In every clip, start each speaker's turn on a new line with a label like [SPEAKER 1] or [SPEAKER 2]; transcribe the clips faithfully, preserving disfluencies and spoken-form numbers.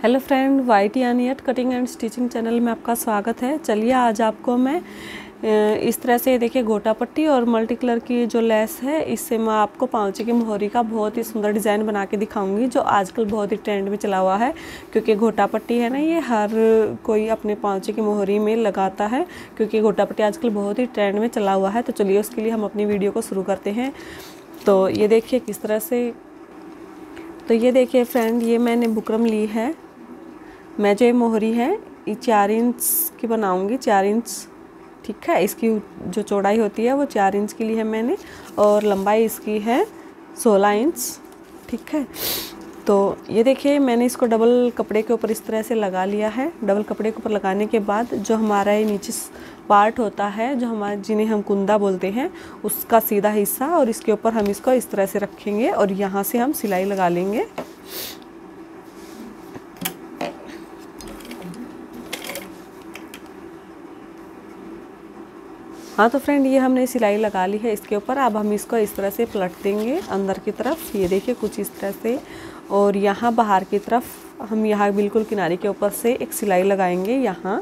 [SPEAKER 1] Hello friend, वाइटी यानियट cutting and stitching channel में आपका स्वागत है। चलिए आज आपको मैं इस तरह से देखिए गोटा पट्टी और मल्टी कलर की जो लेस है इससे मैं आपको पाँचे की मोहरी का बहुत ही सुंदर डिज़ाइन बना के दिखाऊंगी, जो आजकल बहुत ही ट्रेंड में चला हुआ है। क्योंकि गोटा पट्टी है ना, ये हर कोई अपने पाँचे की मोहरी में लगाता है, क्योंकि गोटा पट्टी आजकल बहुत ही ट्रेंड में चला हुआ है। तो चलिए उसके लिए हम अपनी वीडियो को शुरू करते हैं। तो ये देखिए किस तरह से, तो ये देखिए फ्रेंड, ये मैंने बुकरम ली है। मैं जो ये मोहरी है ये चार इंच की बनाऊंगी, चार इंच, ठीक है। इसकी जो चौड़ाई होती है वो चार इंच की ली है मैंने, और लंबाई इसकी है सोलह इंच, ठीक है। तो ये देखिए मैंने इसको डबल कपड़े के ऊपर इस तरह से लगा लिया है। डबल कपड़े के ऊपर लगाने के बाद जो हमारा ये नीचे पार्ट होता है, जो हमारे जिन्हें हम कुंदा बोलते हैं, उसका सीधा हिस्सा, और इसके ऊपर हम इसको इस तरह से रखेंगे और यहाँ से हम सिलाई लगा लेंगे। हाँ तो फ्रेंड, ये हमने सिलाई लगा ली है इसके ऊपर। अब हम इसको इस तरह से पलट देंगे अंदर की तरफ, ये देखिए कुछ इस तरह से। और यहाँ बाहर की तरफ हम यहाँ बिल्कुल किनारे के ऊपर से एक सिलाई लगाएंगे यहाँ।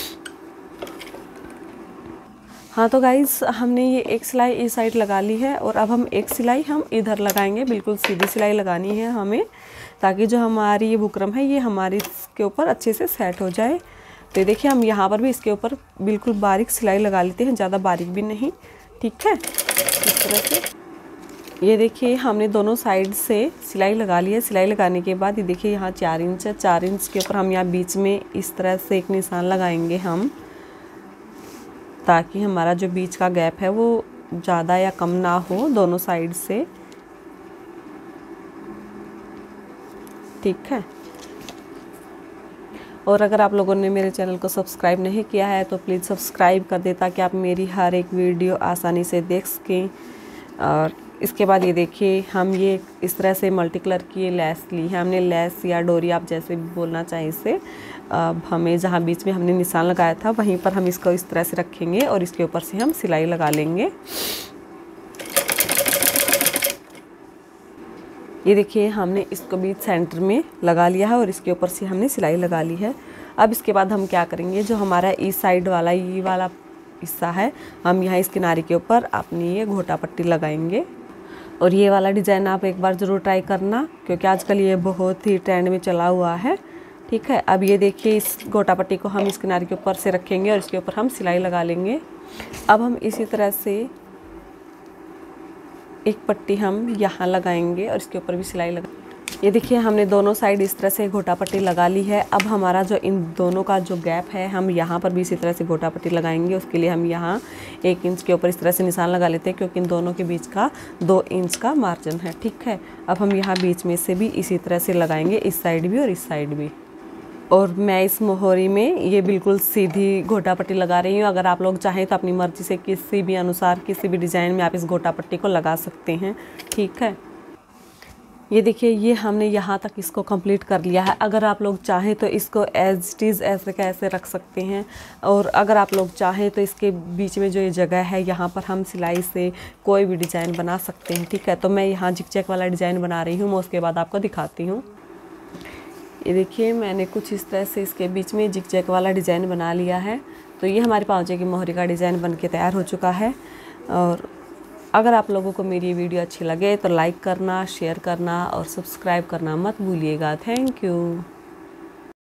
[SPEAKER 1] हाँ तो गाइस, हमने ये एक सिलाई इस साइड लगा ली है, और अब हम एक सिलाई हम इधर लगाएंगे। बिल्कुल सीधी सिलाई लगानी है हमें, ताकि जो हमारी ये बुकरम है ये हमारी इसके ऊपर अच्छे से सेट हो जाए। तो देखिए हम यहाँ पर भी इसके ऊपर बिल्कुल बारीक सिलाई लगा लेते हैं, ज़्यादा बारीक भी नहीं, ठीक है। इस तरह से ये देखिए हमने दोनों साइड से सिलाई लगा ली है। सिलाई लगाने के बाद ये देखिए यहाँ चार इंच है, चार इंच के ऊपर हम यहाँ बीच में इस तरह से एक निशान लगाएंगे हम, ताकि हमारा जो बीच का गैप है वो ज़्यादा या कम ना हो दोनों साइड से, ठीक है। और अगर आप लोगों ने मेरे चैनल को सब्सक्राइब नहीं किया है तो प्लीज़ सब्सक्राइब कर दें, ताकि आप मेरी हर एक वीडियो आसानी से देख सकें। और इसके बाद ये देखिए हम ये इस तरह से मल्टी कलर की ये लेस ली है हमने, लेस या डोरी आप जैसे भी बोलना चाहें इसे। अब हमें जहाँ बीच में हमने निशान लगाया था वहीं पर हम इसको इस तरह से रखेंगे और इसके ऊपर से हम सिलाई लगा लेंगे। ये देखिए हमने इसको बीच सेंटर में लगा लिया है और इसके ऊपर से हमने सिलाई लगा ली है। अब इसके बाद हम क्या करेंगे, जो हमारा इस साइड वाला ये वाला हिस्सा है, हम यहाँ इस किनारे के ऊपर अपनी ये घोटा पट्टी लगाएंगे। और ये वाला डिज़ाइन आप एक बार ज़रूर ट्राई करना, क्योंकि आजकल ये बहुत ही ट्रेंड में चला हुआ है, ठीक है। अब ये देखिए इस घोटा पट्टी को हम इस किनारे के ऊपर से रखेंगे और इसके ऊपर हम सिलाई लगा लेंगे। अब हम इसी तरह से एक पट्टी हम यहाँ लगाएंगे और इसके ऊपर भी सिलाई लगा। ये देखिए हमने दोनों साइड इस तरह से घोटा पट्टी लगा ली है। अब हमारा जो इन दोनों का जो गैप है, हम यहाँ पर भी इसी तरह से घोटा पट्टी लगाएंगे। उसके लिए हम यहाँ एक इंच के ऊपर इस तरह से निशान लगा लेते हैं, क्योंकि इन दोनों के बीच का दो इंच का मार्जिन है, ठीक है। अब हम यहाँ बीच में से भी इसी तरह से लगाएंगे, इस साइड भी और इस साइड भी। और मैं इस मोहरी में ये बिल्कुल सीधी घोटा पट्टी लगा रही हूँ। अगर आप लोग चाहें तो अपनी मर्ज़ी से किसी भी अनुसार किसी भी डिज़ाइन में आप इस घोटा पट्टी को लगा सकते हैं, ठीक है। ये देखिए ये हमने यहाँ तक इसको कंप्लीट कर लिया है। अगर आप लोग चाहें तो इसको एज इट इज़ ऐसे कैसे रख सकते हैं, और अगर आप लोग चाहें तो इसके बीच में जो ये जगह है यहाँ पर हम सिलाई से कोई भी डिज़ाइन बना सकते हैं, ठीक है। तो मैं यहाँ जिग-जैग वाला डिज़ाइन बना रही हूँ, मैं उसके बाद आपको दिखाती हूँ। ये देखिए मैंने कुछ इस तरह से इसके बीच में जिग-जैग वाला डिज़ाइन बना लिया है। तो ये हमारे पाँचे की मोहरी का डिज़ाइन बन के तैयार हो चुका है। और अगर आप लोगों को मेरी वीडियो अच्छी लगे तो लाइक करना, शेयर करना और सब्सक्राइब करना मत भूलिएगा। Thank you.